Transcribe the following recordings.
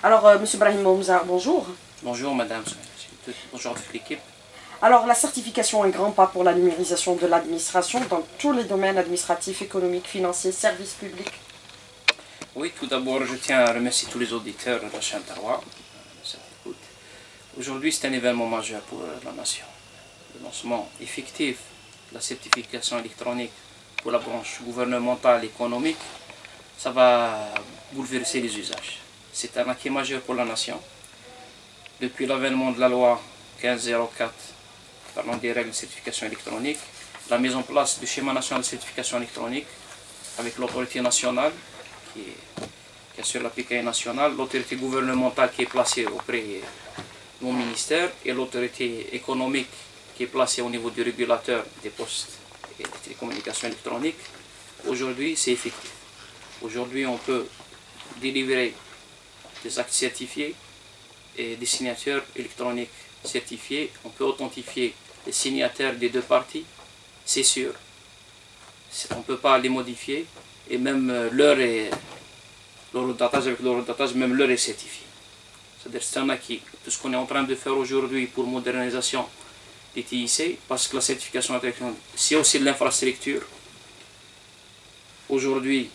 Alors, Monsieur Brahim Moumza, bonjour. Bonjour Madame, bonjour toute l'équipe. Alors, la certification est un grand pas pour la numérisation de l'administration dans tous les domaines administratifs, économiques, financiers, services publics. Oui, tout d'abord, je tiens à remercier tous les auditeurs de la chaîne Taroua. Aujourd'hui, c'est un événement majeur pour la nation. Le lancement effectif de la certification électronique pour la branche gouvernementale et économique, ça va bouleverser les usages. C'est un acquis majeur pour la nation. Depuis l'avènement de la loi 1504 parlant des règles de certification électronique, la mise en place du schéma national de certification électronique avec l'autorité nationale qui assure la PKI nationale, l'autorité gouvernementale qui est placée auprès de mon ministère et l'autorité économique qui est placée au niveau du régulateur des postes et des télécommunications électroniques. Aujourd'hui, c'est effectif. Aujourd'hui, on peut délivrer des actes certifiés et des signatures électroniques certifiées. On peut authentifier les signataires des deux parties, c'est sûr. On ne peut pas les modifier et même l'heure est l'horodatage avec l'horodatage, même l'heure est certifiée. C'est-à-dire c'est un acquis. Tout ce qu'on est en train de faire aujourd'hui pour modernisation des TIC, parce que la certification électronique, c'est aussi de l'infrastructure. Aujourd'hui,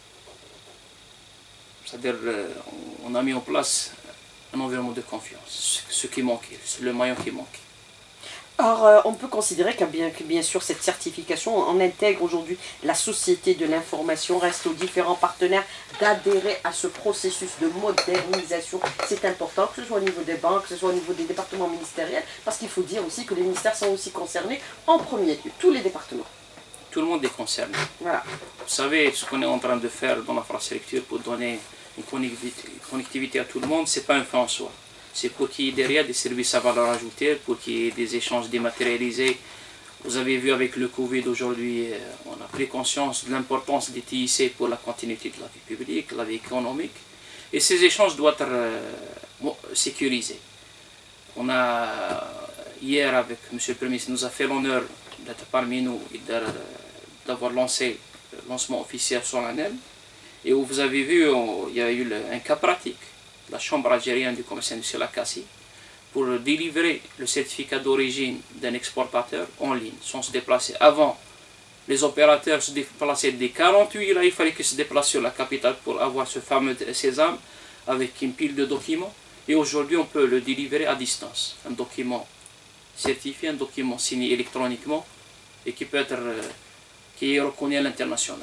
c'est-à-dire on a mis en place un environnement de confiance, ce qui manquait, c'est le maillon qui manquait. Alors, on peut considérer que bien sûr cette certification, on intègre aujourd'hui la société de l'information, reste aux différents partenaires d'adhérer à ce processus de modernisation. C'est important, que ce soit au niveau des banques, que ce soit au niveau des départements ministériels, parce qu'il faut dire aussi que les ministères sont aussi concernés en premier lieu, tous les départements. Tout le monde est concerné. Voilà. Vous savez, ce qu'on est en train de faire dans l'infrastructure pour donner une connectivité à tout le monde, ce n'est pas un fait en soi. C'est pour qu'il y ait derrière des services à valeur ajoutée, pour qu'il y ait des échanges dématérialisés. Vous avez vu avec le Covid aujourd'hui, on a pris conscience de l'importance des TIC pour la continuité de la vie publique, la vie économique. Et ces échanges doivent être sécurisés. On a, hier avec M. le Premier ministre, nous a fait l'honneur d'être parmi nous et d'avoir lancé le lancement officiel solennel. Et où vous avez vu, il y a eu un cas pratique. La Chambre algérienne du commerce industriel à Cassis pour délivrer le certificat d'origine d'un exportateur en ligne, sans se déplacer. Avant, les opérateurs se déplaçaient des 48, là il fallait qu'ils se déplacent sur la capitale pour avoir ce fameux sésame avec une pile de documents. Et aujourd'hui, on peut le délivrer à distance. Un document certifié, un document signé électroniquement et qui peut être qui est reconnu à l'international.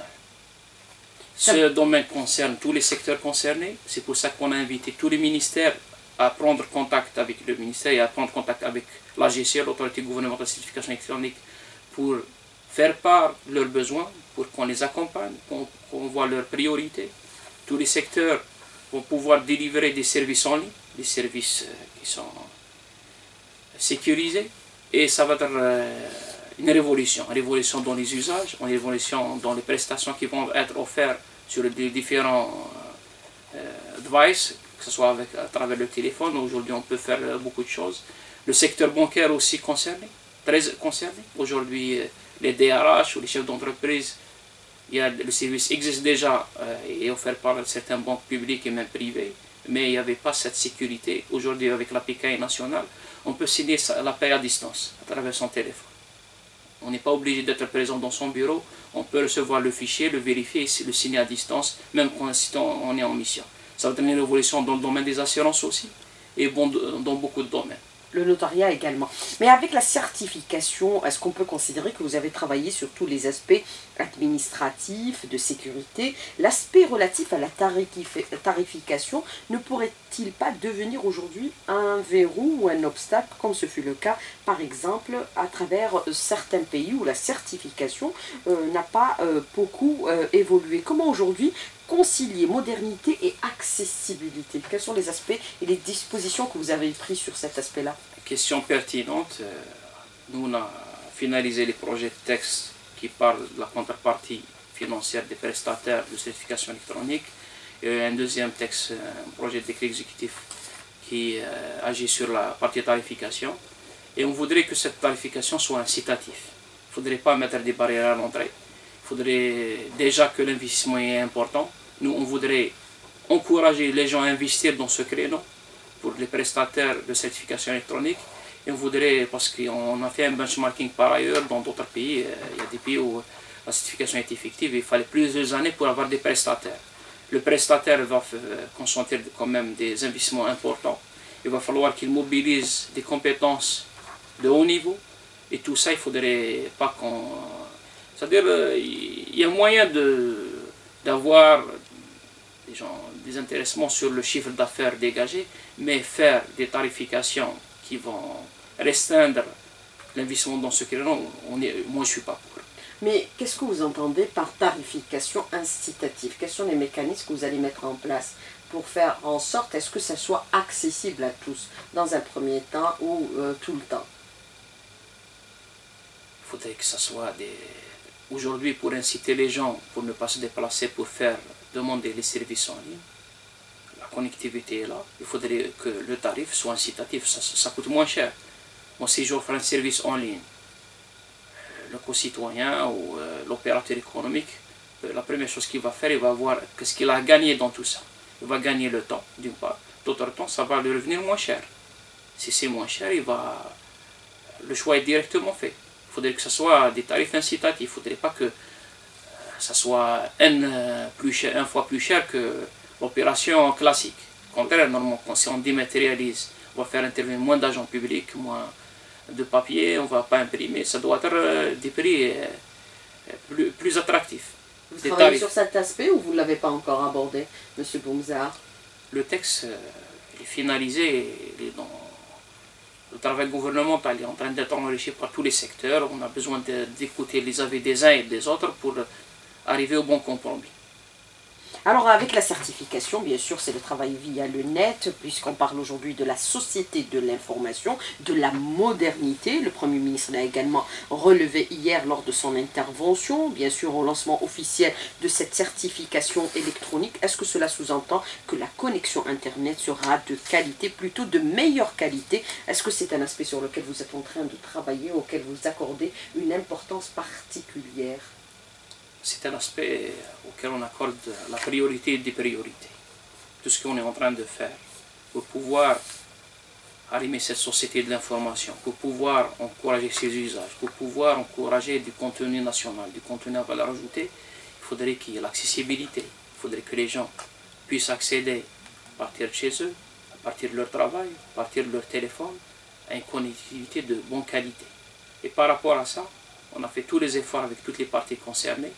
Ce domaine concerne tous les secteurs concernés. C'est pour ça qu'on a invité tous les ministères à prendre contact avec le ministère et à prendre contact avec l'AGC, l'autorité gouvernementale de certification électronique, pour faire part de leurs besoins, pour qu'on les accompagne, qu'on voit leurs priorités. Tous les secteurs vont pouvoir délivrer des services en ligne, des services qui sont sécurisés, et ça va être une révolution dans les usages, une révolution dans les prestations qui vont être offertes sur les différents devices, que ce soit à travers le téléphone. Aujourd'hui, on peut faire beaucoup de choses. Le secteur bancaire aussi concerné, très concerné. Aujourd'hui, les DRH ou les chefs d'entreprise, le service existe déjà et est offert par certaines banques publiques et même privées, mais il n'y avait pas cette sécurité. Aujourd'hui, avec la PKI nationale, on peut signer la paie à distance, à travers son téléphone. On n'est pas obligé d'être présent dans son bureau, on peut recevoir le fichier, le vérifier et le signer à distance, même quand on est en mission. Ça va être une révolution dans le domaine des assurances aussi, et bon, dans beaucoup de domaines. Le notariat également. Mais avec la certification, est-ce qu'on peut considérer que vous avez travaillé sur tous les aspects administratifs, de sécurité? L'aspect relatif à la tarification ne pourrait-il pas devenir aujourd'hui un verrou ou un obstacle, comme ce fut le cas, par exemple, à travers certains pays où la certification n'a pas beaucoup évolué? Comment aujourd'hui concilier modernité et accessibilité? Quels sont les aspects et les dispositions que vous avez prises sur cet aspect-là? Question pertinente. Nous, on a finalisé les projets de texte qui parlent de la contrepartie financière des prestataires de certification électronique. Et un deuxième texte, un projet de décret exécutif qui agit sur la partie tarification. Et on voudrait que cette tarification soit incitative. Il ne faudrait pas mettre des barrières à l'entrée. Il faudrait déjà que l'investissement est important. Nous, on voudrait encourager les gens à investir dans ce créneau pour les prestataires de certification électronique. Et on voudrait, parce qu'on a fait un benchmarking par ailleurs dans d'autres pays, il y a des pays où la certification est effective, il fallait plusieurs années pour avoir des prestataires. Le prestataire va consentir quand même des investissements importants. Il va falloir qu'il mobilise des compétences de haut niveau. Et tout ça, il ne faudrait pas qu'on... C'est-à-dire, il y a moyen d'avoir des intéressements sur le chiffre d'affaires dégagé, mais faire des tarifications qui vont restreindre l'investissement dans ce créneau, moi je ne suis pas pour. Mais qu'est-ce que vous entendez par tarification incitative? Quels sont les mécanismes que vous allez mettre en place pour faire en sorte est-ce que ça soit accessible à tous, dans un premier temps ou tout le temps? Il faudrait que ça soit des... Aujourd'hui, pour inciter les gens, pour ne pas se déplacer, pour faire demander les services en ligne, la connectivité est là, il faudrait que le tarif soit incitatif, ça coûte moins cher. Moi, si j'offre un service en ligne, le concitoyen ou l'opérateur économique, la première chose qu'il va faire, il va voir ce qu'il a gagné dans tout ça. Il va gagner le temps, d'une part. D'autre part, ça va lui revenir moins cher. Si c'est moins cher, le choix est directement fait. Il faudrait que ce soit des tarifs incitatifs. Il ne faudrait pas que ça soit un fois plus cher que l'opération classique. Au contraire, normalement, si on dématérialise, on va faire intervenir moins d'agents publics, moins de papier, on ne va pas imprimer. Ça doit être des prix plus attractifs. Vous travaillez sur cet aspect ou vous ne l'avez pas encore abordé, M. Boumzar? Le texte est finalisé, le travail gouvernemental est en train d'être enrichi par tous les secteurs. On a besoin d'écouter les avis des uns et des autres pour arriver au bon compromis. Alors avec la certification, bien sûr, c'est le travail via le net, puisqu'on parle aujourd'hui de la société de l'information, de la modernité. Le Premier ministre l'a également relevé hier lors de son intervention, bien sûr au lancement officiel de cette certification électronique. Est-ce que cela sous-entend que la connexion Internet sera de qualité, plutôt de meilleure qualité? Est-ce que c'est un aspect sur lequel vous êtes en train de travailler, auquel vous accordez une importance particulière? C'est un aspect auquel on accorde la priorité des priorités. Tout ce qu'on est en train de faire pour pouvoir arrimer cette société de l'information, pour pouvoir encourager ses usages, pour pouvoir encourager du contenu national, du contenu à valeur ajoutée, il faudrait qu'il y ait l'accessibilité. Il faudrait que les gens puissent accéder à partir de chez eux, à partir de leur travail, à partir de leur téléphone, à une connectivité de bonne qualité. Et par rapport à ça, on a fait tous les efforts avec toutes les parties concernées.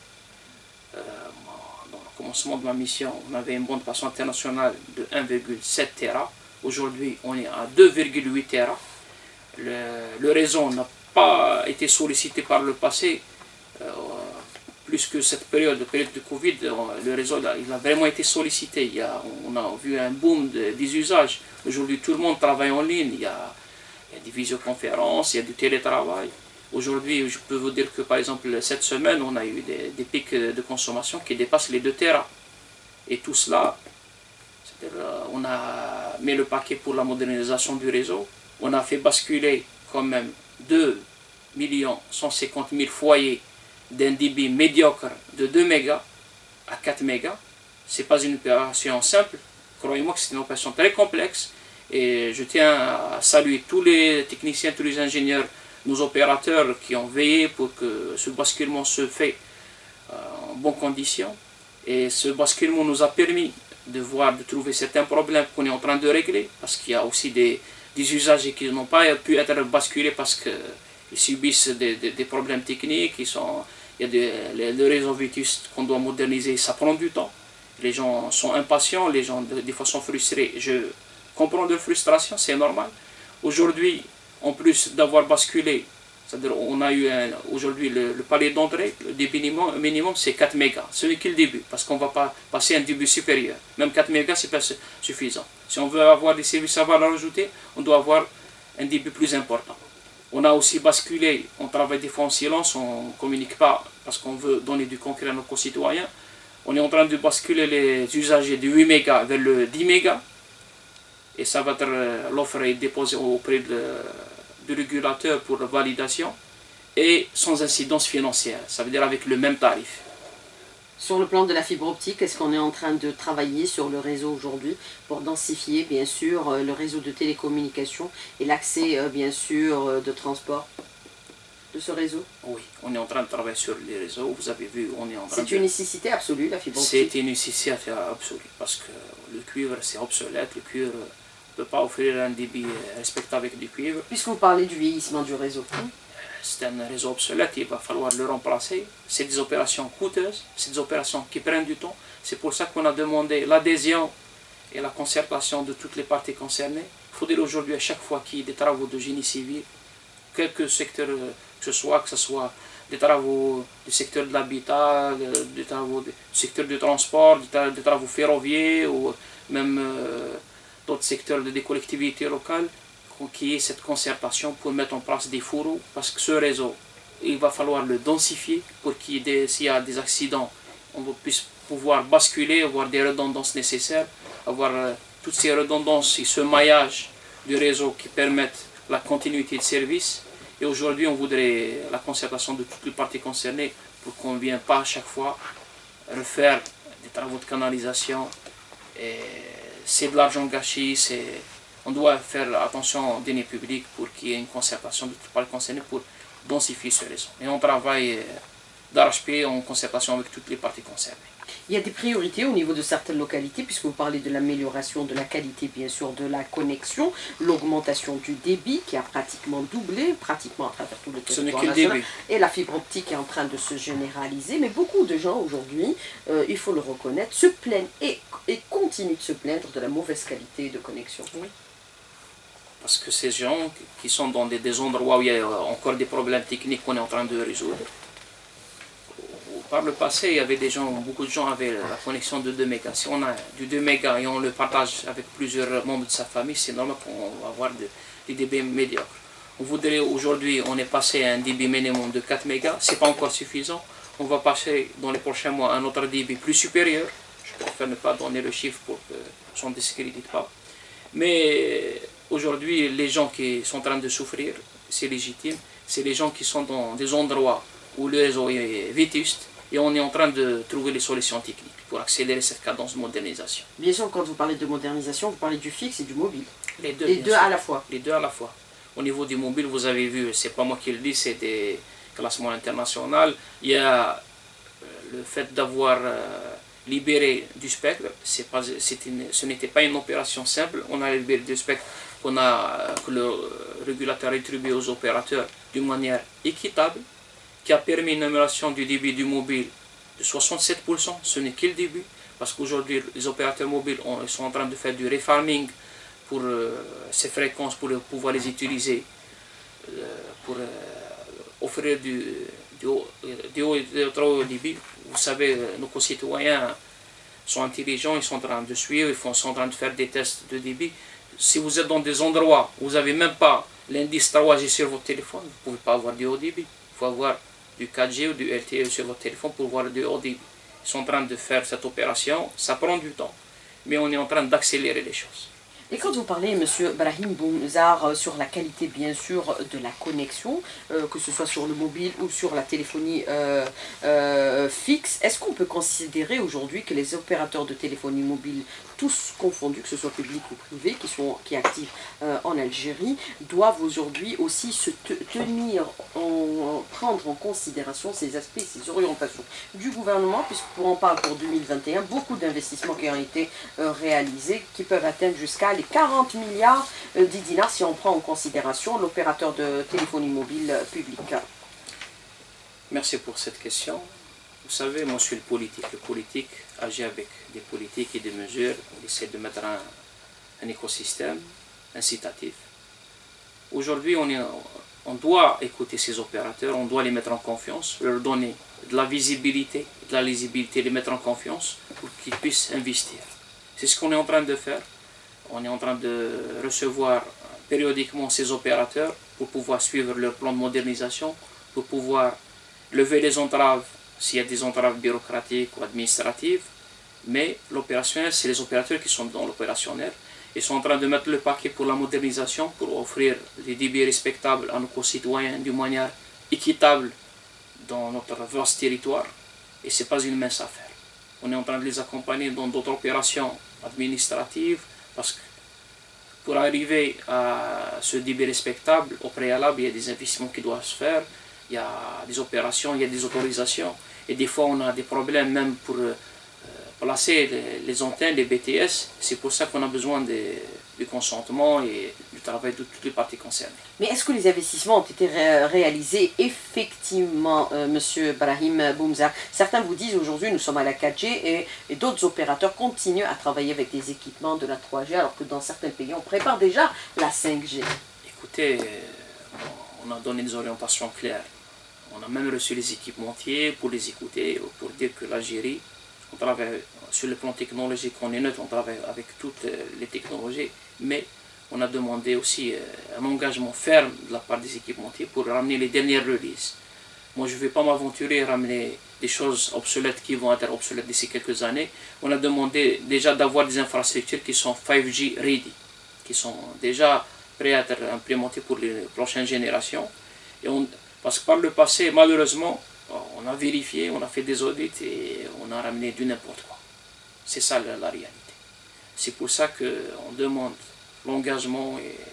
Dans le commencement de ma mission, on avait une bande passante internationale de 1,7 Tera. Aujourd'hui, on est à 2,8 Tera. Le réseau n'a pas été sollicité par le passé. Plus que cette période de Covid, le réseau il a vraiment été sollicité. On a vu un boom des usages. Aujourd'hui, tout le monde travaille en ligne. Il y a des visioconférences, il y a du télétravail. Aujourd'hui, je peux vous dire que par exemple, cette semaine, on a eu des pics de consommation qui dépassent les 2 Tera. Et tout cela, on a mis le paquet pour la modernisation du réseau. On a fait basculer quand même 2 150 000 foyers d'un débit médiocre de 2 mégas à 4 mégas. Ce n'est pas une opération simple. Croyez-moi que c'est une opération très complexe. Et je tiens à saluer tous les techniciens, tous les ingénieurs, nos opérateurs qui ont veillé pour que ce basculement se fait en bonnes conditions. Et ce basculement nous a permis de trouver certains problèmes qu'on est en train de régler, parce qu'il y a aussi des usagers qui n'ont pas pu être basculés parce qu'ils subissent des problèmes techniques. Il y a le réseau vétuste qu'on doit moderniser, ça prend du temps. Les gens sont impatients, les gens des fois sont frustrés. Je comprends leur frustration, c'est normal. Aujourd'hui, en plus d'avoir basculé, c'est-à-dire on a eu aujourd'hui le palier d'entrée, le débit minimum c'est 4 mégas. Ce n'est que le début, parce qu'on ne va pas passer un débit supérieur. Même 4 mégas, ce n'est pas suffisant. Si on veut avoir des services à valeur ajoutée, on doit avoir un débit plus important. On a aussi basculé, on travaille des fois en silence, on ne communique pas parce qu'on veut donner du concret à nos concitoyens. On est en train de basculer les usagers de 8 mégas vers le 10 mégas. Et ça va être, l'offre est déposée auprès du régulateur pour validation et sans incidence financière, ça veut dire avec le même tarif. Sur le plan de la fibre optique, est-ce qu'on est en train de travailler sur le réseau aujourd'hui pour densifier bien sûr le réseau de télécommunications et l'accès bien sûr de transport de ce réseau? Oui, on est en train de travailler sur les réseaux. Vous avez vu, on est en train de... C'est une nécessité absolue, la fibre optique. C'est une nécessité absolue parce que le cuivre c'est obsolète. Le cuivre ne peut pas offrir un débit respectable avec du cuivre. Puisque vous parlez du vieillissement du réseau. C'est un réseau obsolète, il va falloir le remplacer. C'est des opérations coûteuses, c'est des opérations qui prennent du temps. C'est pour ça qu'on a demandé l'adhésion et la concertation de toutes les parties concernées. Il faudrait aujourd'hui, à chaque fois qu'il y ait des travaux de génie civil, quelques secteurs que ce soit des travaux du secteur de l'habitat, des travaux du secteur du transport, des travaux ferroviaires ou même d'autres secteurs des collectivités locales, qu'il y ait cette concertation pour mettre en place des fourreaux, parce que ce réseau, il va falloir le densifier pour s'il y a des accidents, on puisse pouvoir basculer, avoir des redondances nécessaires, avoir toutes ces redondances et ce maillage du réseau qui permettent la continuité de service. Et aujourd'hui, on voudrait la concertation de toutes les parties concernées pour qu'on ne vienne pas à chaque fois refaire des travaux de canalisation. C'est de l'argent gâché, on doit faire attention aux deniers publics pour qu'il y ait une concertation de toutes les parties concernées pour densifier ce réseau. Et on travaille d'arrache-pied en concertation avec toutes les parties concernées. Il y a des priorités au niveau de certaines localités, puisque vous parlez de l'amélioration de la qualité, bien sûr, de la connexion, l'augmentation du débit qui a pratiquement doublé, pratiquement à travers tout le territoire national, et la fibre optique est en train de se généraliser. Mais beaucoup de gens aujourd'hui, il faut le reconnaître, se plaignent et continuent de se plaindre de la mauvaise qualité de connexion. Oui. Parce que ces gens qui sont dans des endroits où il y a encore des problèmes techniques qu'on est en train de résoudre. Par le passé, il y avait beaucoup de gens avaient la connexion de 2 mégas. Si on a du 2 mégas et on le partage avec plusieurs membres de sa famille, c'est normal qu'on va avoir des débits médiocres. On voudrait aujourd'hui, on est passé à un débit minimum de 4 mégas, ce n'est pas encore suffisant. On va passer dans les prochains mois à un autre débit plus supérieur. Je préfère ne pas donner le chiffre pour que ça ne discrédite pas. Mais aujourd'hui, les gens qui sont en train de souffrir, c'est légitime, c'est les gens qui sont dans des endroits où le réseau est vétuste. Et on est en train de trouver les solutions techniques pour accélérer cette cadence de modernisation. Bien sûr, quand vous parlez de modernisation, vous parlez du fixe et du mobile. Les deux à la fois. Les deux à la fois. Au niveau du mobile, vous avez vu, c'est pas moi qui le dis, c'est des classements internationaux. Il y a le fait d'avoir libéré du spectre. Ce n'était pas une opération simple. On a libéré du spectre que le régulateur a attribué aux opérateurs d'une manière équitable, qui a permis une amélioration du débit du mobile de 67%, ce n'est que le début, parce qu'aujourd'hui les opérateurs mobiles sont en train de faire du refarming pour ces fréquences, pour pouvoir les utiliser, pour offrir du très haut débit. Vous savez, nos concitoyens sont intelligents, ils sont en train de suivre, ils sont en train de faire des tests de débit. Si vous êtes dans des endroits où vous n'avez même pas l'indice 3G sur votre téléphone, vous ne pouvez pas avoir du haut débit. Il faut avoir du 4G ou du LTE sur votre téléphone pour voir du haut débit. Ils sont en train de faire cette opération, ça prend du temps, mais on est en train d'accélérer les choses. Et quand vous parlez, M. Brahim Boumzar, sur la qualité bien sûr de la connexion, que ce soit sur le mobile ou sur la téléphonie fixe, est-ce qu'on peut considérer aujourd'hui que les opérateurs de téléphonie mobile, tous confondus, que ce soit public ou privé, qui est actif en Algérie, doivent aujourd'hui aussi se prendre en considération ces aspects, ces orientations du gouvernement, puisqu'on parle pour 2021, beaucoup d'investissements qui ont été réalisés, qui peuvent atteindre jusqu'à les 40 milliards de dinars si on prend en considération l'opérateur de téléphonie mobile public. Merci pour cette question. Vous savez, moi je suis le politique. Le politique agit avec des politiques et des mesures. On essaie de mettre un écosystème incitatif. Aujourd'hui, on doit écouter ces opérateurs, on doit les mettre en confiance, leur donner de la visibilité, de la lisibilité, les mettre en confiance pour qu'ils puissent investir. C'est ce qu'on est en train de faire. On est en train de recevoir périodiquement ces opérateurs pour pouvoir suivre leur plan de modernisation, pour pouvoir lever les entraves s'il y a des entraves bureaucratiques ou administratives. Mais l'opérationnel, c'est les opérateurs qui sont dans l'opérationnel. Ils sont en train de mettre le paquet pour la modernisation, pour offrir des débits respectables à nos concitoyens d'une manière équitable dans notre vaste territoire. Et ce n'est pas une mince affaire. On est en train de les accompagner dans d'autres opérations administratives parce que pour arriver à ce débit respectable, au préalable, il y a des investissements qui doivent se faire, il y a des opérations, il y a des autorisations. Et des fois, on a des problèmes même pour placer les antennes, les BTS. C'est pour ça qu'on a besoin du consentement et du travail de toutes les parties concernées. Mais est-ce que les investissements ont été réalisés effectivement, Monsieur Brahim Boumzar? Certains vous disent aujourd'hui nous sommes à la 4G et d'autres opérateurs continuent à travailler avec des équipements de la 3G alors que dans certains pays on prépare déjà la 5G. Écoutez, on a donné des orientations claires. On a même reçu les équipementiers pour les écouter, pour dire que l'Algérie, on travaille sur le plan technologique, on est neutre, on travaille avec toutes les technologies, mais on a demandé aussi un engagement ferme de la part des équipementiers pour ramener les dernières releases. Moi, je ne vais pas m'aventurer à ramener des choses obsolètes qui vont être obsolètes d'ici quelques années. On a demandé déjà d'avoir des infrastructures qui sont 5G ready, qui sont déjà prêtes à être implémentées pour les prochaines générations. Parce que par le passé, malheureusement, on a vérifié, on a fait des audits et on a ramené du n'importe quoi. C'est ça la réalité. C'est pour ça qu'on demande l'engagement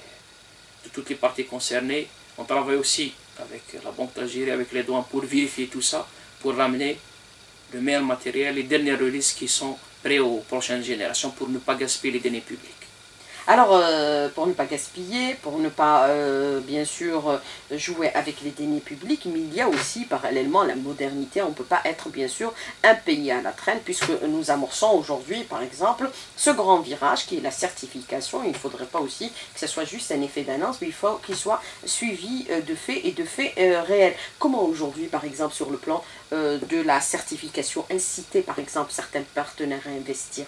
de toutes les parties concernées. On travaille aussi avec la Banque d'Algérie, avec les douanes pour vérifier tout ça, pour ramener le meilleur matériel, les dernières releases qui sont prêts aux prochaines générations pour ne pas gaspiller les données publiques. Alors, pour ne pas gaspiller, pour ne pas, bien sûr, jouer avec les deniers publics, mais il y a aussi, parallèlement, la modernité. On ne peut pas être, bien sûr, un pays à la traîne, puisque nous amorçons aujourd'hui, par exemple, ce grand virage qui est la certification. Il ne faudrait pas aussi que ce soit juste un effet d'annonce, mais il faut qu'il soit suivi de faits et de faits réels. Comment aujourd'hui, par exemple, sur le plan de la certification, inciter, par exemple, certains partenaires à investir?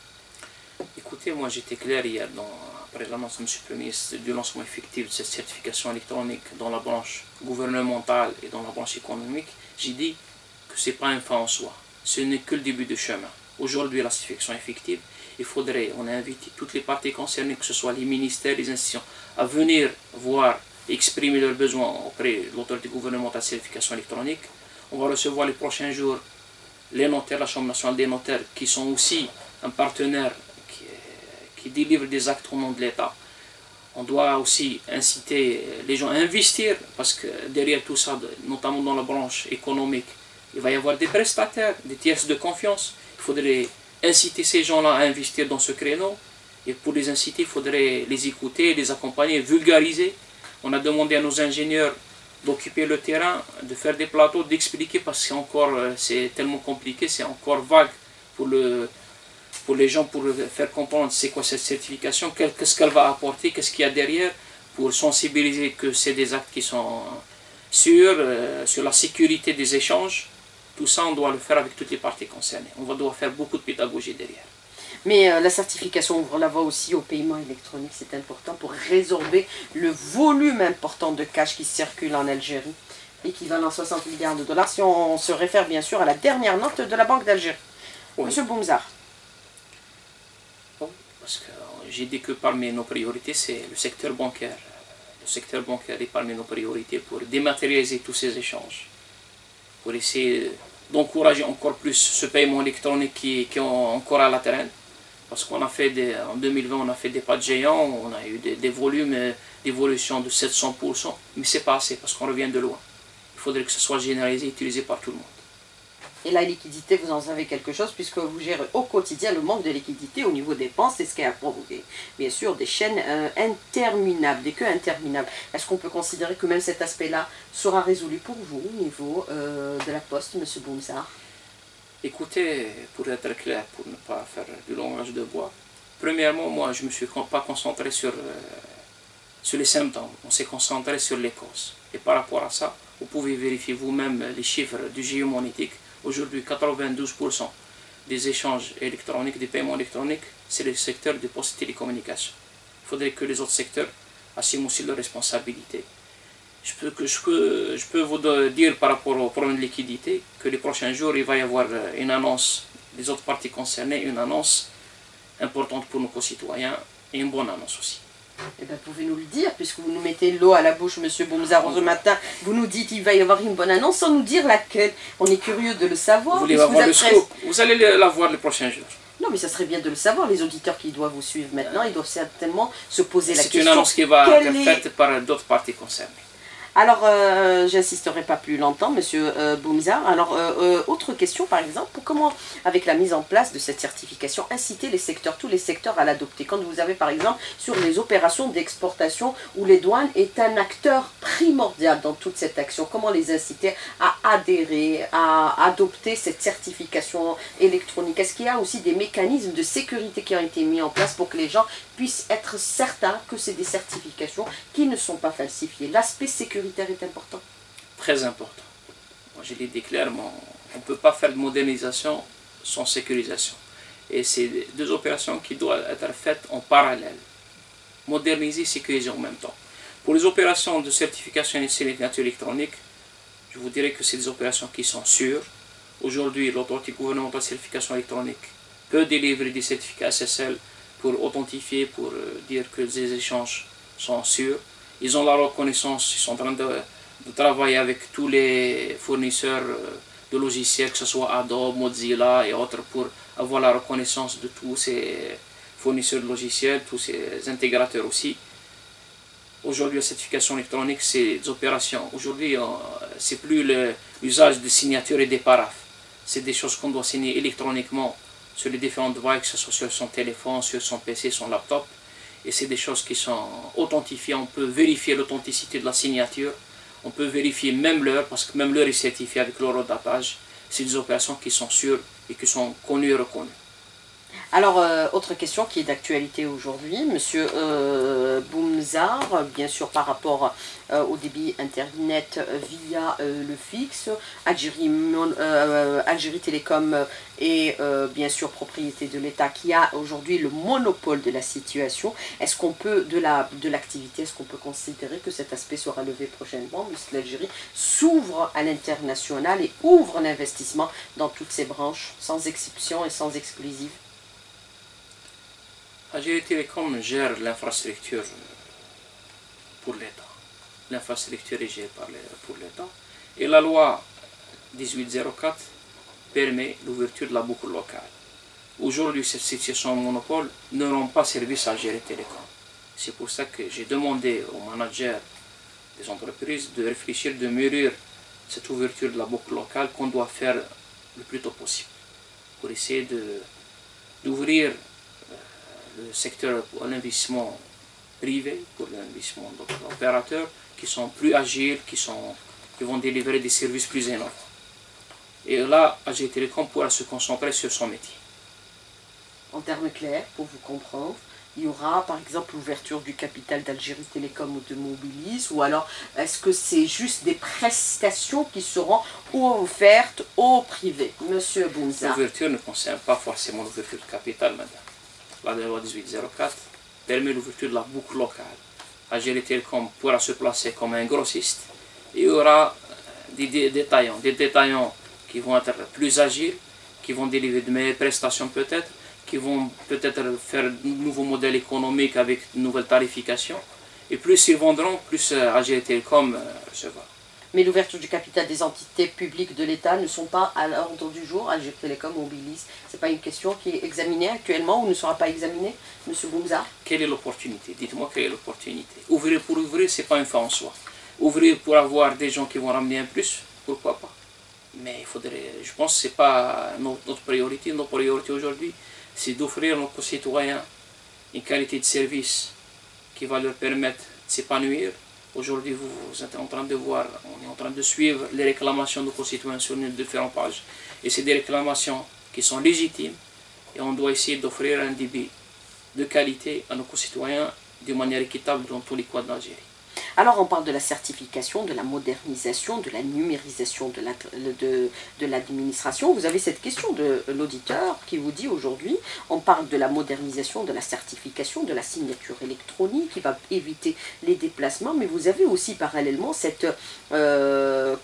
Écoutez, moi j'étais clair hier, après l'annonce de M. le Premier ministre du lancement effectif de cette certification électronique dans la branche gouvernementale et dans la branche économique, j'ai dit que ce n'est pas un fin en soi, ce n'est que le début du chemin. Aujourd'hui, la certification effective, on a invité toutes les parties concernées, que ce soit les ministères, les institutions, à venir voir et exprimer leurs besoins auprès de l'autorité gouvernementale de certification électronique. On va recevoir les prochains jours les notaires, la Chambre nationale des notaires, qui sont aussi un partenaire qui délivre des actes au nom de l'État. On doit aussi inciter les gens à investir, parce que derrière tout ça, notamment dans la branche économique, il va y avoir des prestataires, des tiers de confiance. Il faudrait inciter ces gens-là à investir dans ce créneau. Et pour les inciter, il faudrait les écouter, les accompagner, vulgariser. On a demandé à nos ingénieurs d'occuper le terrain, de faire des plateaux, d'expliquer, parce que c'est tellement compliqué, c'est encore vague pour les gens, pour faire comprendre c'est quoi cette certification, qu'est-ce qu'elle va apporter, qu'est-ce qu'il y a derrière, pour sensibiliser que c'est des actes qui sont sûrs, sur la sécurité des échanges. Tout ça, on doit le faire avec toutes les parties concernées. On doit faire beaucoup de pédagogie derrière. Mais la certification ouvre la voie aussi au paiement électronique, c'est important pour résorber le volume important de cash qui circule en Algérie, équivalent à 60 milliards de dollars, si on se réfère bien sûr à la dernière note de la Banque d'Algérie. Oui. Monsieur Boumzar. Parce que j'ai dit que parmi nos priorités, c'est le secteur bancaire. Le secteur bancaire est parmi nos priorités pour dématérialiser tous ces échanges, pour essayer d'encourager encore plus ce paiement électronique qui est encore à la traîne. Parce qu'en 2020, on a fait des pas de géants, on a eu des volumes d'évolution de 700%, mais ce n'est pas assez parce qu'on revient de loin. Il faudrait que ce soit généralisé et utilisé par tout le monde. Et la liquidité, vous en savez quelque chose, puisque vous gérez au quotidien le manque de liquidité au niveau des dépenses, c'est ce qui a provoqué, bien sûr, des chaînes interminables, des queues interminables. Est-ce qu'on peut considérer que même cet aspect-là sera résolu pour vous au niveau de la Poste, M. Boumzar? Écoutez, pour être clair, pour ne pas faire du langage de bois, premièrement, moi, je ne me suis pas concentré sur les symptômes, on s'est concentré sur les causes. Et par rapport à ça, vous pouvez vérifier vous-même les chiffres du GIE monétique. Aujourd'hui, 92% des échanges électroniques, des paiements électroniques, c'est le secteur des postes et télécommunications. Il faudrait que les autres secteurs assument aussi leurs responsabilités. Je peux vous dire par rapport au problème de liquidité que les prochains jours, il va y avoir une annonce des autres parties concernées, une annonce importante pour nos concitoyens et une bonne annonce aussi. Eh bien, pouvez nous le dire, puisque vous nous mettez l'eau à la bouche, Monsieur Boumzar, ce matin. Vous nous dites qu'il va y avoir une bonne annonce sans nous dire laquelle. On est curieux de le savoir. Vous voulez avoir le scoop? Vous allez la voir les prochains jours. Non, mais ça serait bien de le savoir. Les auditeurs qui doivent vous suivre maintenant, ils doivent certainement se poser la question. C'est une annonce qui va être faite par d'autres parties concernées. Alors, j'insisterai pas plus longtemps, Monsieur Boumzar. Alors, autre question, par exemple, comment, avec la mise en place de cette certification, inciter les secteurs, tous les secteurs à l'adopter? Quand vous avez, par exemple, sur les opérations d'exportation, où les douanes est un acteur primordial dans toute cette action, comment les inciter à adhérer, à adopter cette certification électronique? Est-ce qu'il y a aussi des mécanismes de sécurité qui ont été mis en place pour que les gens puissent être certains que c'est des certifications qui ne sont pas falsifiées? L'aspect sécuritaire est important. Très important. Moi, je l'ai dit clairement, on ne peut pas faire de modernisation sans sécurisation. Et c'est deux opérations qui doivent être faites en parallèle. Moderniser, sécuriser en même temps. Pour les opérations de certification et signature électronique, je vous dirais que c'est des opérations qui sont sûres. Aujourd'hui, l'autorité gouvernementale de certification électronique peut délivrer des certificats SSL pour authentifier, pour dire que les échanges sont sûrs. Ils ont la reconnaissance, ils sont en train de travailler avec tous les fournisseurs de logiciels, que ce soit Adobe, Mozilla et autres, pour avoir la reconnaissance de tous ces fournisseurs de logiciels, tous ces intégrateurs aussi. Aujourd'hui, la certification électronique, c'est des opérations. Aujourd'hui, c'est plus l'usage de signatures et des paraphes. C'est des choses qu'on doit signer électroniquement sur les différents devices, que ce soit sur son téléphone, sur son PC, son laptop. Et c'est des choses qui sont authentifiées. On peut vérifier l'authenticité de la signature. On peut vérifier même l'heure, parce que même l'heure est certifiée avec l'horodatage. C'est des opérations qui sont sûres et qui sont connues et reconnues. Alors, autre question qui est d'actualité aujourd'hui, Monsieur Boumzar, bien sûr par rapport au débit Internet via le fixe, Algérie Télécom est bien sûr propriété de l'État qui a aujourd'hui le monopole de la situation. Est-ce qu'on peut, de l'activité, est-ce qu'on peut considérer que cet aspect sera levé prochainement, puisque l'Algérie s'ouvre à l'international et ouvre l'investissement dans toutes ses branches, sans exception et sans exclusive? Algérie Télécom gère l'infrastructure pour l'État. L'infrastructure est gérée pour l'État. Et la loi 1804 permet l'ouverture de la boucle locale. Aujourd'hui, cette situation de monopole ne rend pas service à Algérie Télécom. C'est pour ça que j'ai demandé aux managers des entreprises de réfléchir, de mûrir cette ouverture de la boucle locale qu'on doit faire le plus tôt possible pour essayer d'ouvrir le secteur pour l'investissement privé, pour l'investissement d'opérateurs qui sont plus agiles, qui vont délivrer des services plus innovants. Et là, Algérie Télécom pourra se concentrer sur son métier. En termes clairs, pour vous comprendre, il y aura par exemple l'ouverture du capital d'Algérie Télécom ou de Mobilis, ou alors est-ce que c'est juste des prestations qui seront offertes au privé? Monsieur Boumzar. L'ouverture ne concerne pas forcément l'ouverture du capital, madame. La loi 1804 permet l'ouverture de la boucle locale. Algérie Télécom pourra se placer comme un grossiste. Et il y aura des détaillants qui vont être plus agiles, qui vont délivrer de meilleures prestations peut-être, qui vont peut-être faire de nouveaux modèles économiques avec de nouvelles tarifications. Et plus ils vendront, plus Algérie Télécom recevra. Mais l'ouverture du capital des entités publiques de l'État ne sont pas à l'ordre du jour. Algérie Télécom, Mobilis, ce n'est pas une question qui est examinée actuellement ou ne sera pas examinée, Monsieur Boumzar? Quelle est l'opportunité? Dites-moi quelle est l'opportunité. Ouvrir pour ouvrir, ce n'est pas une fin en soi. Ouvrir pour avoir des gens qui vont ramener un plus, pourquoi pas? Mais il faudrait, je pense que ce n'est pas notre priorité. Notre priorité aujourd'hui, c'est d'offrir à nos concitoyens une qualité de service qui va leur permettre de s'épanouir. Aujourd'hui, vous êtes en train de voir, on est en train de suivre les réclamations de nos concitoyens sur nos différentes pages. Et c'est des réclamations qui sont légitimes et on doit essayer d'offrir un débit de qualité à nos concitoyens de manière équitable dans tous les coins d'Algérie. Alors on parle de la certification, de la modernisation, de la numérisation de l'administration. Vous avez cette question de l'auditeur qui vous dit aujourd'hui, on parle de la modernisation, de la certification, de la signature électronique qui va éviter les déplacements, mais vous avez aussi parallèlement cette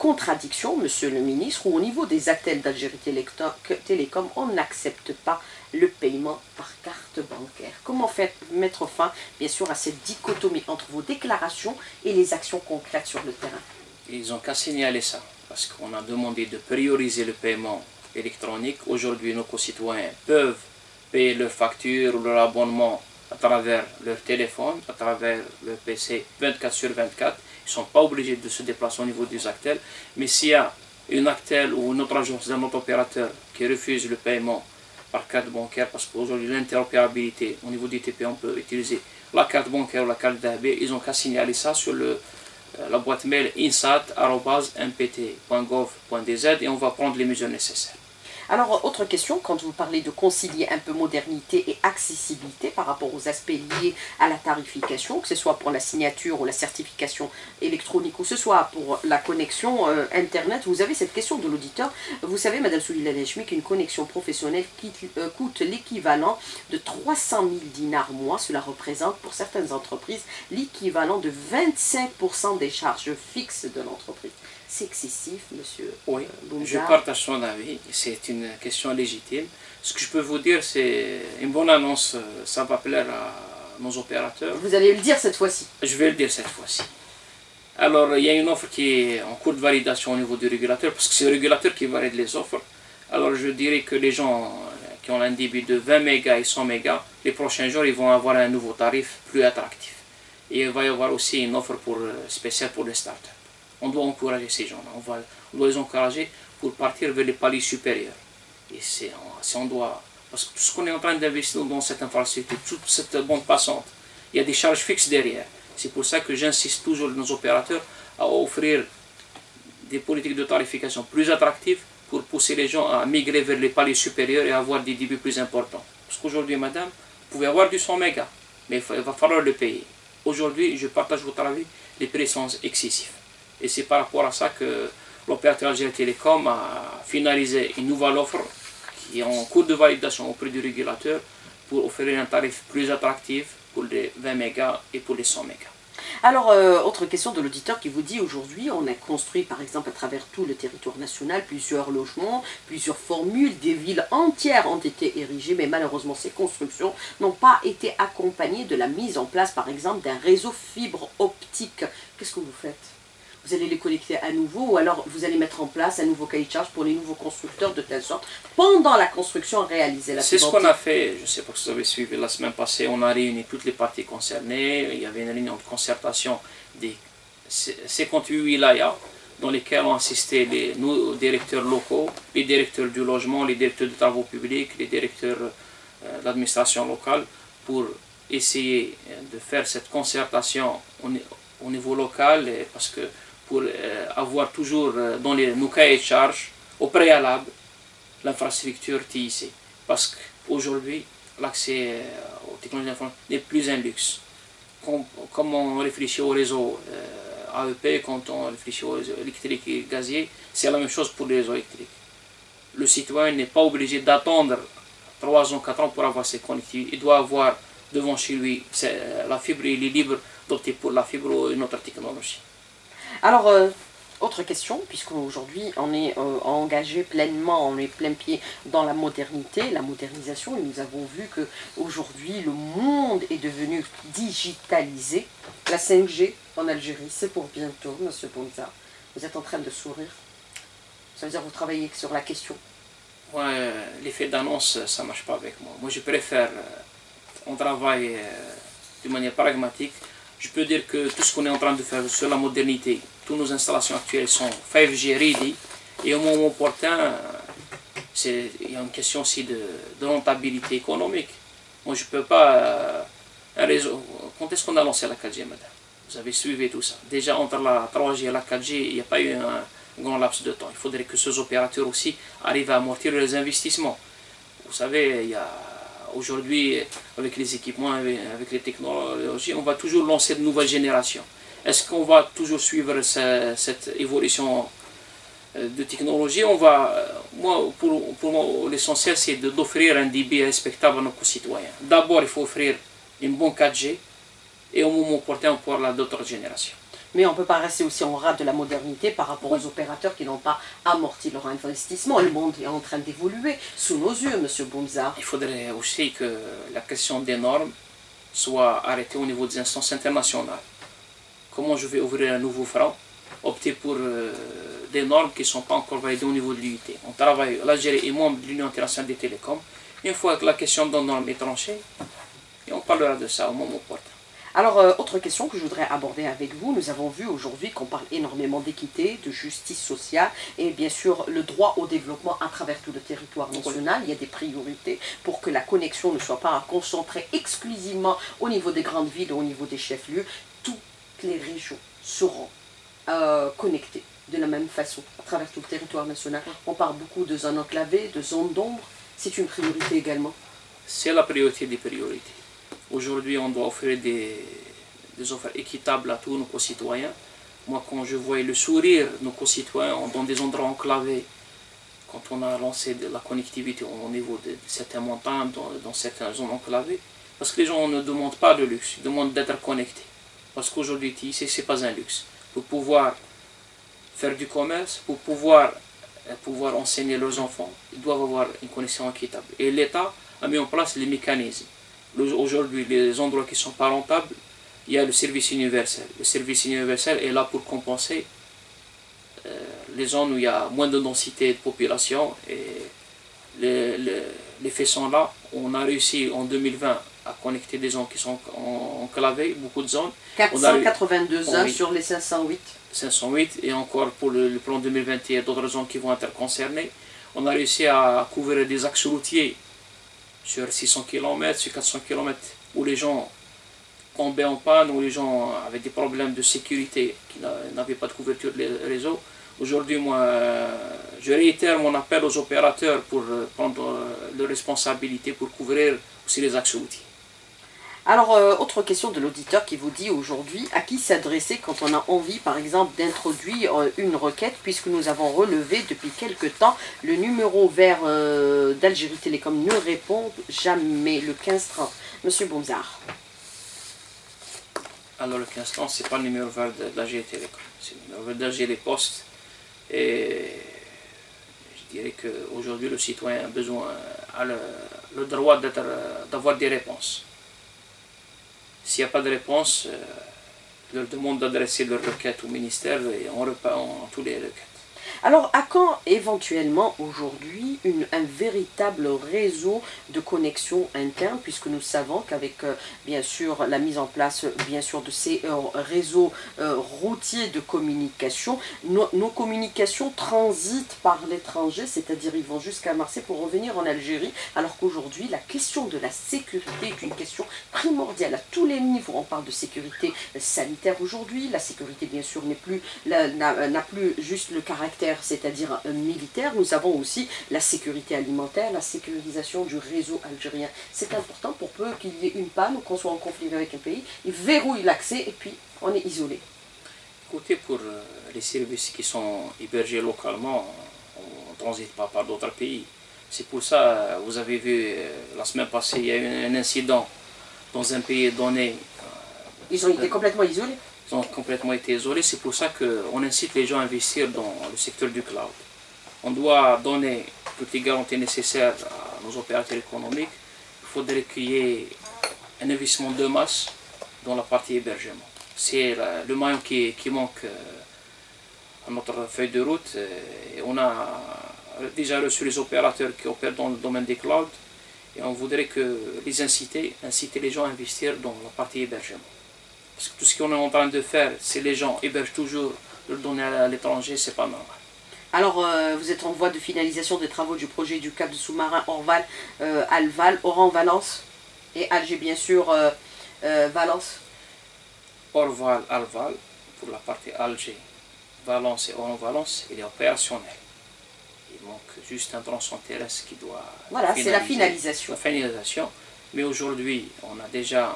contradiction, monsieur le ministre, où au niveau des ATEL d'Algérie Télécom, on n'accepte pas le paiement par carte bancaire. Comment mettre fin, bien sûr, à cette dichotomie entre vos déclarations et les actions concrètes sur le terrain? Ils ont qu'à signaler ça, parce qu'on a demandé de prioriser le paiement électronique. Aujourd'hui, nos concitoyens peuvent payer leurs factures ou leur abonnement à travers leur téléphone, à travers leur PC 24 sur 24. Ils ne sont pas obligés de se déplacer au niveau des Actel. Mais s'il y a une Actel ou une autre agence d'un autre opérateur qui refuse le paiement par carte bancaire, parce qu'aujourd'hui l'interopérabilité au niveau du TP, on peut utiliser la carte bancaire ou la carte d'AB, ils ont qu'à signaler ça sur la boîte mail insat@mpt.gov.dz et on va prendre les mesures nécessaires. Alors, autre question, quand vous parlez de concilier un peu modernité et accessibilité par rapport aux aspects liés à la tarification, que ce soit pour la signature ou la certification électronique, ou ce soit pour la connexion Internet, vous avez cette question de l'auditeur. Vous savez, Madame Soulila Nejmi, qu'une connexion professionnelle coûte l'équivalent de 300 000 dinars mois. Cela représente pour certaines entreprises l'équivalent de 25% des charges fixes de l'entreprise. C'est excessif, monsieur Oui, Boumza. je partage son avis, c'est une question légitime. Ce que je peux vous dire, c'est une bonne annonce, ça va plaire à nos opérateurs. Vous allez le dire cette fois-ci. Je vais le dire cette fois-ci. Alors, il y a une offre qui est en cours de validation au niveau du régulateur, parce que c'est le régulateur qui valide les offres. Alors, je dirais que les gens qui ont un débit de 20 mégas et 100 mégas, les prochains jours, ils vont avoir un nouveau tarif plus attractif. Et il va y avoir aussi une offre spéciale pour les startups. On doit encourager ces gens-là, on doit les encourager pour partir vers les paliers supérieurs. Et on doit, parce que tout ce qu'on est en train d'investir dans cette infrastructure, toute cette bande passante, il y a des charges fixes derrière. C'est pour ça que j'insiste toujours nos opérateurs à offrir des politiques de tarification plus attractives pour pousser les gens à migrer vers les paliers supérieurs et avoir des débits plus importants. Parce qu'aujourd'hui, madame, vous pouvez avoir du 100 mégas, mais il va falloir le payer. Aujourd'hui, je partage votre avis, les prix sont excessifs. Et c'est par rapport à ça que l'opérateur Algérie Télécom a finalisé une nouvelle offre qui est en cours de validation auprès du régulateur pour offrir un tarif plus attractif pour les 20 mégas et pour les 100 mégas. Alors, autre question de l'auditeur qui vous dit aujourd'hui, on a construit par exemple à travers tout le territoire national plusieurs logements, plusieurs formules, des villes entières ont été érigées, mais malheureusement ces constructions n'ont pas été accompagnées de la mise en place par exemple d'un réseau fibre optique. Qu'est-ce que vous faites ? Vous allez les connecter à nouveau ou alors vous allez mettre en place un nouveau cahier de charge pour les nouveaux constructeurs de telle sorte, pendant la construction, réaliser la fibre optique. C'est ce qu'on a fait, je ne sais pas si vous avez suivi la semaine passée, on a réuni toutes les parties concernées, il y avait une réunion de concertation des 58 wilayas dans lesquelles ont assisté nos directeurs locaux, les directeurs du logement, les directeurs de travaux publics, les directeurs de l'administration locale pour essayer de faire cette concertation au niveau local parce que pour avoir toujours dans nos cahiers de charges, au préalable, l'infrastructure TIC. Parce qu'aujourd'hui, l'accès aux technologies d'information n'est plus un luxe. Comme on réfléchit au réseau AEP, quand on réfléchit au réseau électrique et gazier, c'est la même chose pour les réseaux électriques. Le citoyen n'est pas obligé d'attendre 3 ans, 4 ans pour avoir ses connectivités. Il doit avoir devant chez lui la fibre, il est libre d'opter pour la fibre ou une autre technologie. Alors, autre question, puisqu'aujourd'hui on est engagé pleinement, on est plein pied dans la modernité, la modernisation, et nous avons vu qu'aujourd'hui le monde est devenu digitalisé. La 5G en Algérie, c'est pour bientôt, monsieur Boumza. Vous êtes en train de sourire. Ça veut dire que vous travaillez sur la question. Ouais, l'effet d'annonce, ça ne marche pas avec moi. Moi, je préfère, on travaille de manière pragmatique. Je peux dire que tout ce qu'on est en train de faire sur la modernité, toutes nos installations actuelles sont 5G ready, et au moment opportun, il y a une question aussi de rentabilité économique. Moi, je ne peux pas... un réseau, quand est-ce qu'on a lancé la 4G, madame? Vous avez suivi tout ça. Déjà, entre la 3G et la 4G, il n'y a pas eu un grand laps de temps. Il faudrait que ces opérateurs aussi arrivent à amortir les investissements. Vous savez, il y a... Aujourd'hui, avec les équipements, avec les technologies, on va toujours lancer de nouvelles générations. Est-ce qu'on va toujours suivre cette évolution de technologie? Pour moi, l'essentiel, c'est d'offrir un débit respectable à nos concitoyens. D'abord, il faut offrir une bonne 4G et au moment opportun, on pourra d'autres générations. Mais on ne peut pas rester aussi en rade de la modernité par rapport aux opérateurs qui n'ont pas amorti leur investissement. Le monde est en train d'évoluer sous nos yeux, Monsieur Boumza. Il faudrait aussi que la question des normes soit arrêtée au niveau des instances internationales. Comment je vais ouvrir un nouveau front? Opter pour des normes qui ne sont pas encore validées au niveau de l'UIT. On travaille, l'Algérie est membre de l'Union internationale des télécoms. Une fois que la question des normes est tranchée, et on parlera de ça au moment opportun. Alors, autre question que je voudrais aborder avec vous, nous avons vu aujourd'hui qu'on parle énormément d'équité, de justice sociale et bien sûr le droit au développement à travers tout le territoire national. Il y a des priorités pour que la connexion ne soit pas concentrée exclusivement au niveau des grandes villes ou au niveau des chefs-lieux. Toutes les régions seront connectées de la même façon à travers tout le territoire national. On parle beaucoup de zones enclavées, de zones d'ombre. C'est une priorité également. C'est la priorité des priorités. Aujourd'hui, on doit offrir des offres équitables à tous nos concitoyens. Moi, quand je vois le sourire de nos concitoyens dans des endroits enclavés, quand on a lancé de la connectivité au niveau de certaines montagnes, dans certaines zones enclavées, parce que les gens ne demandent pas de luxe, ils demandent d'être connectés. Parce qu'aujourd'hui, ici, ce n'est pas un luxe. Pour pouvoir faire du commerce, pour pouvoir enseigner leurs enfants, ils doivent avoir une connexion équitable. Et l'État a mis en place les mécanismes. Aujourd'hui, les endroits qui ne sont pas rentables, il y a le service universel. Le service universel est là pour compenser les zones où il y a moins de densité de population. Et les faits sont là. On a réussi en 2020 à connecter des zones qui sont enclavées, beaucoup de zones. 482 zones sur les 508. 508 et encore pour le plan 2021, il y a d'autres zones qui vont être concernées. On a réussi à couvrir des axes routiers sur 600 km, sur 400 km, où les gens tombaient en panne, où les gens avaient des problèmes de sécurité, qui n'avaient pas de couverture de réseau. Aujourd'hui, moi, je réitère mon appel aux opérateurs pour prendre leurs responsabilités pour couvrir aussi les axes routiers. Alors, autre question de l'auditeur qui vous dit aujourd'hui, à qui s'adresser quand on a envie, par exemple, d'introduire une requête, puisque nous avons relevé depuis quelque temps le numéro vert d'Algérie Télécom ne répond jamais, le 1530. Monsieur Boumzar. Alors, le 1530, ce n'est pas le numéro vert d'Algérie Télécom, c'est le numéro vert d'Algérie Poste. Et je dirais qu'aujourd'hui, le citoyen a le droit d'avoir des réponses. S'il n'y a pas de réponse, je leur demande d'adresser leur requête au ministère et on répond tous les requêtes. Alors, à quand éventuellement aujourd'hui un véritable réseau de connexion interne, puisque nous savons qu'avec bien sûr la mise en place bien sûr de ces réseaux routiers de communication, nos communications transitent par l'étranger, c'est-à-dire ils vont jusqu'à Marseille pour revenir en Algérie, alors qu'aujourd'hui la question de la sécurité est une question primordiale à tous les niveaux. On parle de sécurité sanitaire aujourd'hui, la sécurité bien sûr n'a plus juste le caractère c'est-à-dire militaire, nous avons aussi la sécurité alimentaire, la sécurisation du réseau algérien. C'est important pour peu qu'il y ait une panne ou qu'on soit en conflit avec un pays, il verrouille l'accès et puis on est isolé. Écoutez, pour les services qui sont hébergés localement, on ne transite pas par d'autres pays. C'est pour ça, vous avez vu, la semaine passée, il y a eu un incident dans un pays donné. Ils ont été complètement isolés. Ont complètement été isolés. C'est pour ça qu'on incite les gens à investir dans le secteur du cloud. On doit donner toutes les garanties nécessaires à nos opérateurs économiques. Il faudrait qu'il y ait un investissement de masse dans la partie hébergement. C'est le maillon qui manque à notre feuille de route. Et on a déjà reçu les opérateurs qui opèrent dans le domaine des clouds et on voudrait les inciter les gens à investir dans la partie hébergement. Parce que tout ce qu'on est en train de faire, c'est les gens hébergent toujours, le donner à l'étranger, c'est pas normal. Alors, vous êtes en voie de finalisation des travaux du projet du câble sous-marin Orval, Alval, Oran-Valence et Alger, bien sûr, Valence. Orval, Alval, pour la partie Alger, Valence et Oran-Valence, il est opérationnel. Il manque juste un tronçon terrestre qui doit. Voilà, c'est la finalisation. La finalisation. Mais aujourd'hui, on a déjà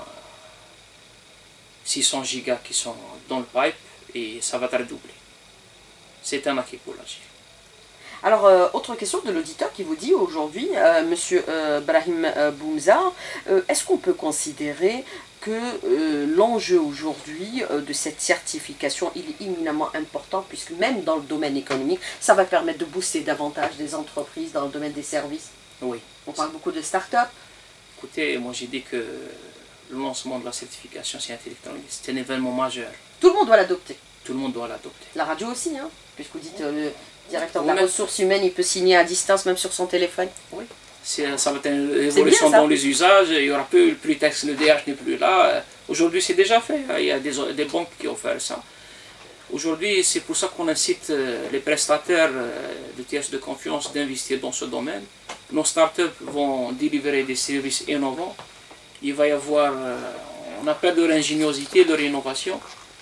600 gigas qui sont dans le pipe et ça va être redoublé. C'est un acquis pour l'Algérie. Alors, autre question de l'auditeur qui vous dit aujourd'hui, Monsieur Brahim Boumzar, est-ce qu'on peut considérer que l'enjeu aujourd'hui de cette certification, il est éminemment important, puisque même dans le domaine économique, ça va permettre de booster davantage des entreprises dans le domaine des services? Oui. On parle beaucoup de start-up. Écoutez, moi j'ai dit que le lancement de la certification signature électronique, c'est un événement majeur. Tout le monde doit l'adopter. Tout le monde doit l'adopter. La radio aussi, hein, puisque vous dites le directeur de la ressource humaine, il peut signer à distance, même sur son téléphone. Oui. Ça va être une évolution dans les usages, il n'y aura plus le prétexte, le DH n'est plus là. Aujourd'hui, c'est déjà fait, il y a des banques qui ont fait ça. Aujourd'hui, c'est pour ça qu'on incite les prestataires de tiers de confiance d'investir dans ce domaine. Nos startups vont délivrer des services innovants. Il va y avoir, on appelle leur ingéniosité, leur innovation.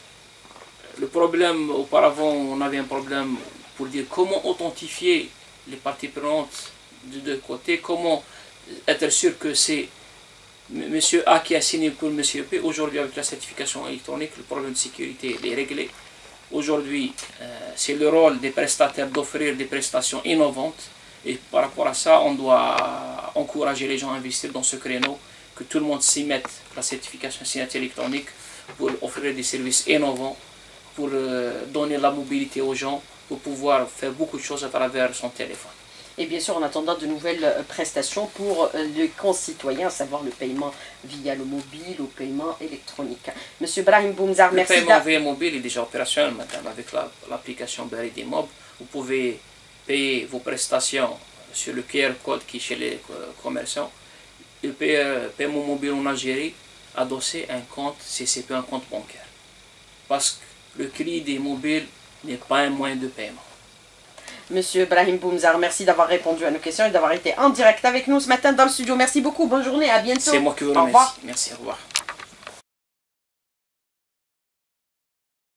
Le problème, auparavant, on avait un problème pour dire comment authentifier les parties prenantes de deux côtés, comment être sûr que c'est M. A qui a signé pour M. P. Aujourd'hui, avec la certification électronique, le problème de sécurité est réglé. Aujourd'hui, c'est le rôle des prestataires d'offrir des prestations innovantes. Et par rapport à ça, on doit encourager les gens à investir dans ce créneau, que tout le monde s'y mette, la certification signature électronique, pour offrir des services innovants, pour donner la mobilité aux gens, pour pouvoir faire beaucoup de choses à travers son téléphone. Et bien sûr, en attendant de nouvelles prestations pour les concitoyens, à savoir le paiement via le mobile ou paiement électronique. Monsieur Brahim Boumzar, merci. Le paiement via mobile est déjà opérationnel, madame, avec l'application BRD Mob. Vous pouvez payer vos prestations sur le QR code qui est chez les commerçants. Le paiement mobile en Algérie adossé à un compte CCP, un compte bancaire. Parce que le crédit mobile n'est pas un moyen de paiement. Monsieur Brahim Boumzar, merci d'avoir répondu à nos questions et d'avoir été en direct avec nous ce matin dans le studio. Merci beaucoup, bonne journée, à bientôt. C'est moi qui vous remercie. Merci, au revoir.